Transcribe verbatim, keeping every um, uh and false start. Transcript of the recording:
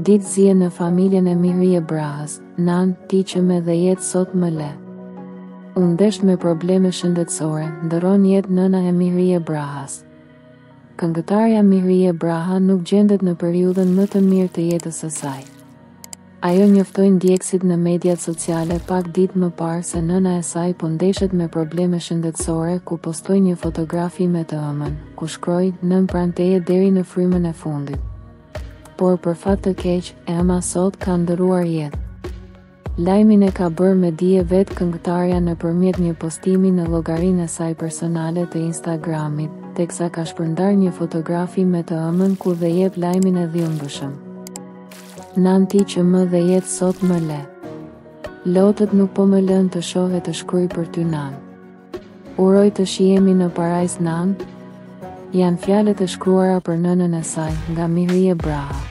Ditë zje në familjen e Mihrie Brahës, nan, ti që me dhe jetë sot më le. Unë desht me probleme shëndetësore, ndëron jetë nëna e Mihrie Brahës. Këngëtarja Mihrie Braha nuk gjendet në periudhën më të mirë të jetës së saj. Ajo njoftoi ndjekësit në mediat sociale pak ditë më parë se nëna e saj po ndeshet me probleme shëndetësore, ku postoi një fotografi me të ëmën, ku shkroi nën pranë teje deri në frymën e fundit. Por për fat të keq, ëma sot ka ndëruar jetë. Lajmin e ka bërë me dije vetë këngëtarja nëpërmjet një postimi në llogarinë e saj personale të Instagramit, teksa ka shpërndar një fotografi me të ëmën ku dhe jep lajmin e dhimbshëm. Nan ti që më dhe jetë sot më le. Lotët nuk po më lën të shoh e të shkruaj për ty nan. Uroj të shihemi në parajs nan. Janë fjalët e shkruara për nënën e saj nga Mihrie Braha.